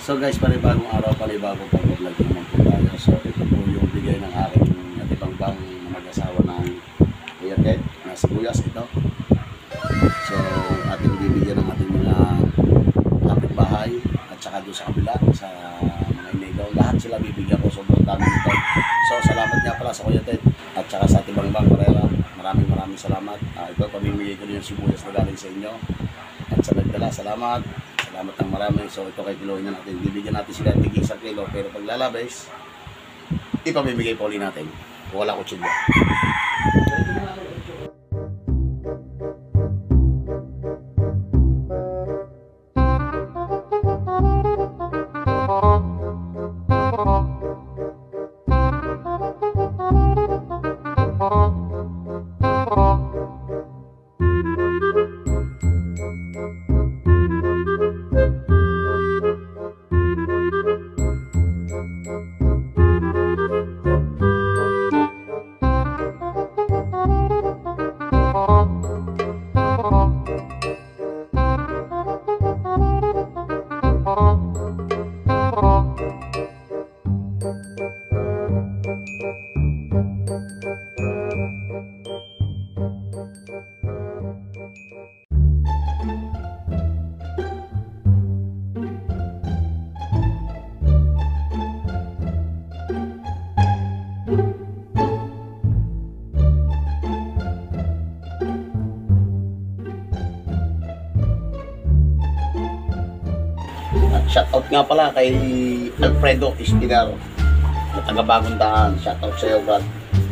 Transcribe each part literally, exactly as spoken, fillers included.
So guys, panibagong araw, panibagong pag-vlog naman po tayo. So ito po yung bigay ng aking natibangbang mag-asawa ng Kuya Ted na sibuyas ito. So ating bibigyan ng ating mga kapitbahay at saka doon sa kabila sa mga inigaw. Lahat sila bibigyan ko, sobrang dami nito. So salamat nga pala sa Kuya Ted at saka sa Tibangbang Carrera. Maraming maraming salamat. Uh, ito pamimigay ko yung sibuyas na galing sa inyo. At sa nagdala, salamat. Salamat ng marami. So ito kay kilohin na natin. Bibigyan natin sila ng isang kilo. Pero pag lalabes, ipamimigay pa uli natin. Wala kutsilyo. Shoutout nga pala kay Alfredo Espinar na taga Bagong Daan. Shoutout sa iyo, Brad.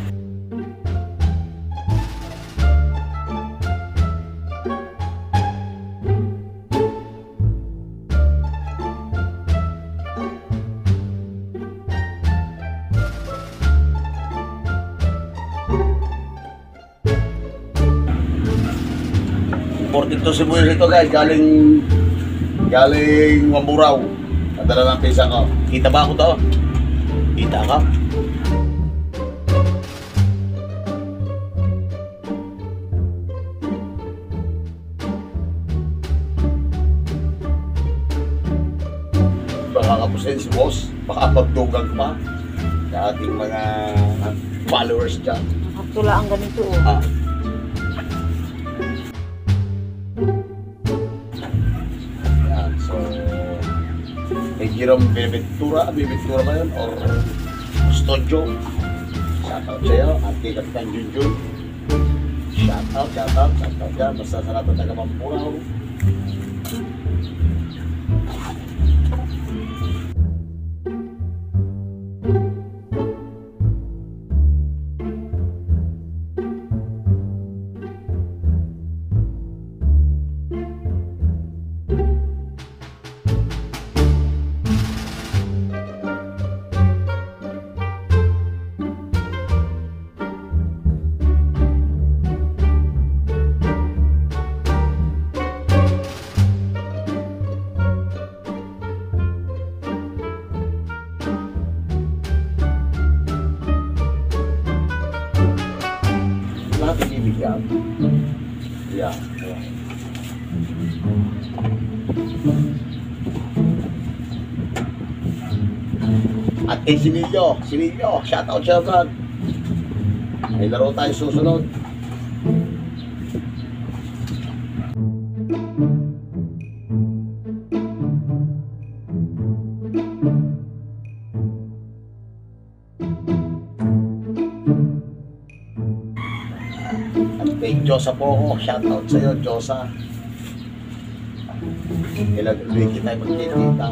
Imported to sibuyas ito guys, galing Galing Wamburaw. Nadala ng pisa ko. Kita ba ako to? Kita ka? Baka kapusin si boss. Baka pagdugang pa sa ating mga followers dyan. Tula ang ganito oh. Ah. Jerome Beventura, Beventura ba yun? Or Custodio. Shoutout sa'yo. At kay Kapitan Junjun. Shoutout, shoutout, shoutout dyan. Basta sa lahat ng taga Pampuraw. Yan. Yan. Yan. At kay Sinilyo, Sinilyo, shoutout siya Brad. May laro tayo susunod. Kay Josa po ako, shoutout sa'yo, Josa. Kailan ulit tayo magkikita.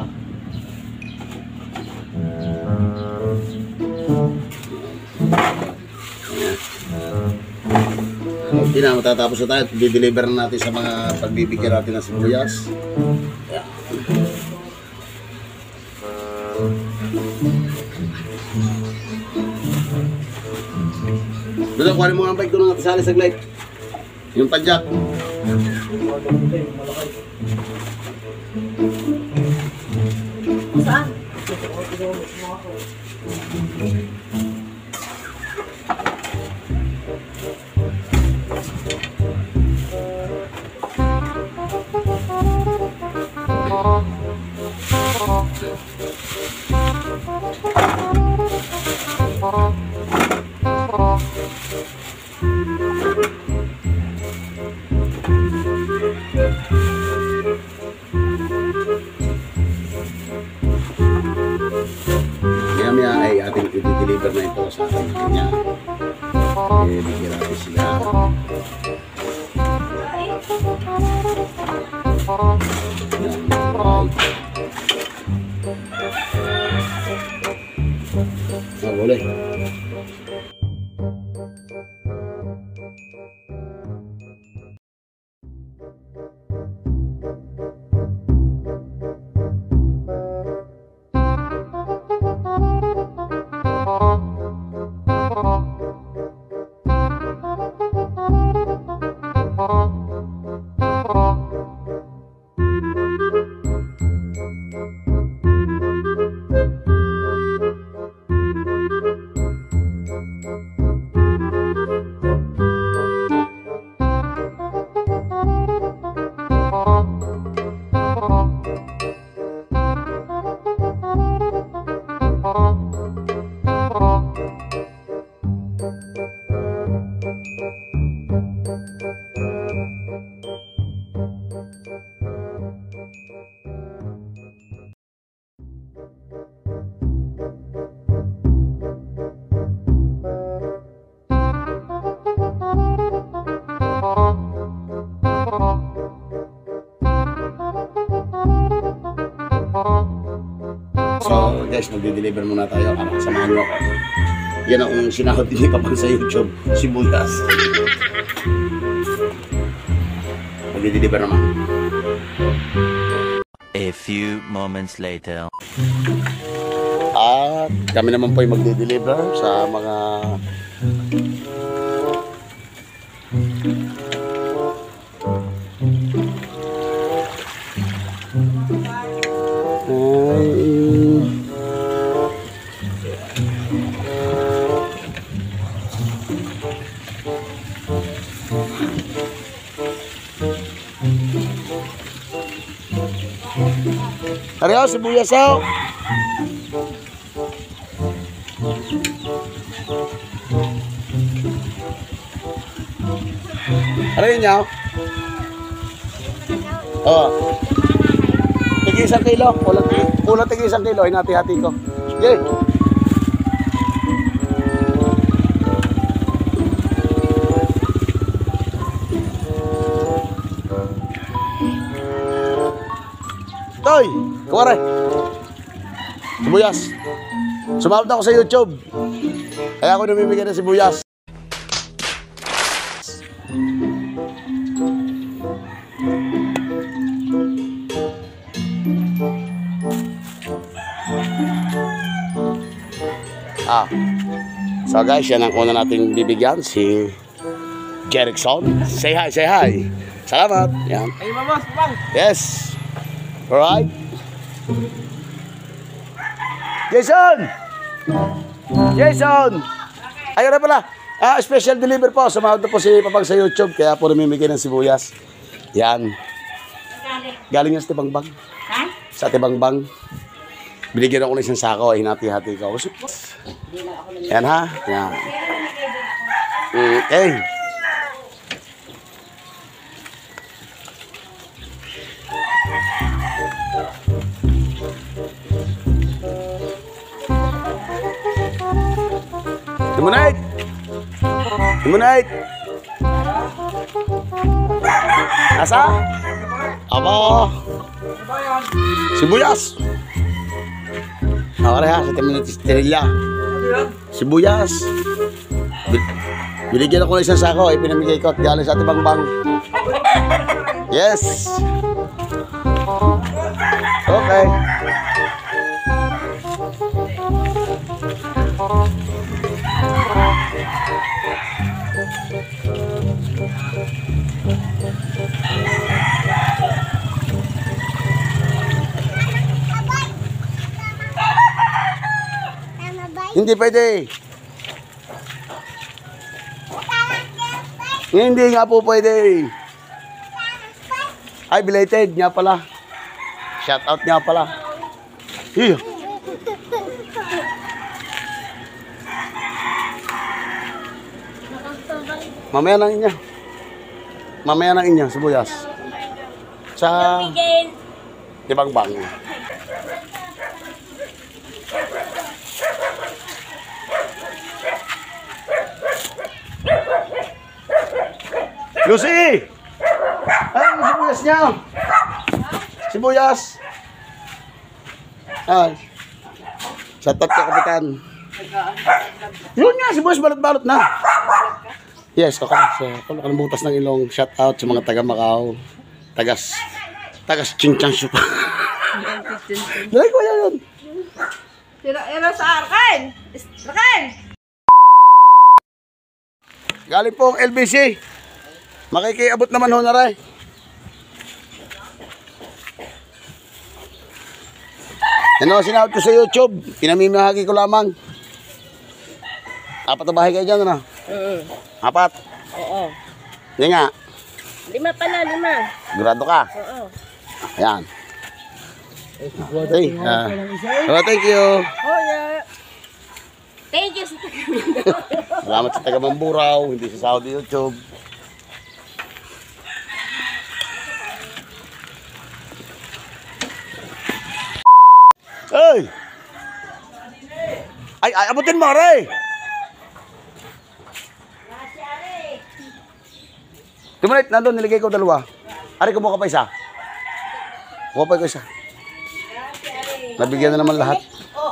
Hindi na, matatapos na tayo. Di-deliver na natin sa mga pagbibigyan natin ng sibuyas. Yeah. Doon, kuhanin mo nga ang bike doon natin sa alis saglit. Yung padjak. Saan? natin i-deliver na ito sa kanya. Eh, bigyan natin sila. Yan, right. Ah, boleh. So guys, magde-deliver muna tayo. Ah, samahan nyo ako. Yan ang sinahod ni Papang sa YouTube, sibuyas. Magde-deliver naman. A few moments later. At kami naman po ay magde-deliver sa mga Ariel, sibuyas ako. Ano yun niya? Oo. Tigil isang kilo. Kulang, kulang tigil isang kilo. Hinati-hati ko. Yay! Toy! Kuwari! Sibuyas! Sumabot ako sa YouTube. Kaya ako namimigay ng sibuyas. Ah. So guys, yan ang una nating bibigyan, si Jerickson. Say hi, say hi. Salamat. Yan. Ay, mama, bang. Yes. Alright. Jason! Jason! Ayun na pala. Ah, special deliver po. Sumahod na po si Papang sa YouTube. Kaya po namimigay ng sibuyas. Yan. Galing yan sa Tibangbang. Ha? Sa Tibangbang. Binigyan ako ng isang sako. Hinati-hati ko. Yan ha. Yan. Okay. Timunait! Timunait! Nasa? Aba! Sibuyas! Nakara ha, sa Timunilla. Sibuyas! Binigyan ako ng isang sako, ay pinamigay ko at galing sa Tibangbang. Yes! Okay. Hindi pwede. Hindi nga po pwede. Ay, belated nga pala. Shout out nga pala. Hiyo. Mamaya ng inya. Mamaya ng inya, sibuyas. Sa Tibangbang. Lucy! Ay, sibuyas niya. Sibuyas. Ay. Shout out ka, Kapitan. Yun nga, sibuyas balot-balot na. Yes, okay. So, kung butas ng ilong, shout out sa mga taga Macau. Tagas. Tagas Chinchanshu pa. Dali ko yan. Tira-ira sa Arkan! Arkan! Galing pong L B C. Makikiabot naman ho na rin. Ano, sinahod ko sa YouTube. Pinamimahagi ko lamang. Apat na bahay kayo dyan, ano? Oo. Apat? Oo. Yan nga. Lima pala, lima. Sigurado ka? Oo. Ayan. Okay. Uh, oh, thank you. Oh, yeah. Thank you sa Salamat sa taga Mamburao, hindi sa Saudi YouTube. Ay! Ay, ay, abutin mo, Ray! Tumulit, nandun, nilagay ko dalawa. Ari, kumuha ka pa isa. Kumuha pa ko isa. Nabigyan na naman lahat.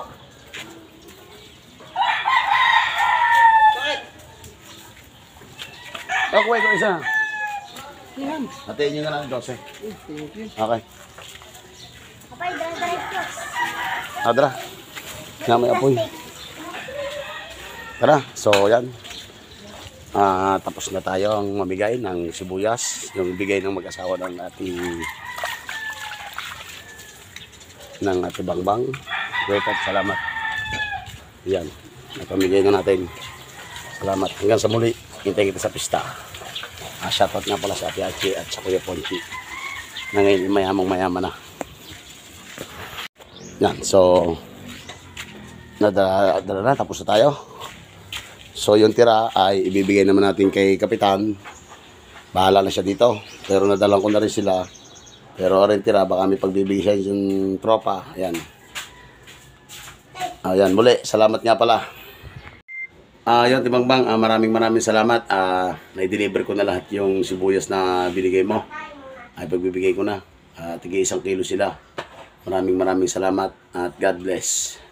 Oh, kuha ko isa. Hatiin nyo na lang, Jose. Okay. Kapay, dry-dry ko. Tara. Nga may apoy. Tara, so yan. Ah, tapos na tayo ang mamigay ng sibuyas. Yung bigay ng mag-asawa ng ating ng ating bangbang. Great at salamat. Yan. Napamigay na natin. Salamat. Hanggang sa muli. Hintay kita sa pista. Ah, shoutout nga pala sa Ate Achi at sa Kuya Ponchi. Na ngayon mayamang mayaman na. Yan. So, nadala na. Tapos na tayo. So, yung tira ay ibibigay naman natin kay Kapitan. Bahala na siya dito. Pero nadalang ko na rin sila. Pero rin tira, baka may pagbibigay siya yung tropa. Ayan. Ayan, muli. Salamat nga pala. Ah, uh, yun, Tibangbang, uh, maraming maraming salamat. Ah, uh, na-deliver ko na lahat yung sibuyas na binigay mo. Ay pagbibigay ko na. Uh, tigay isang kilo sila. Maraming maraming salamat at God bless.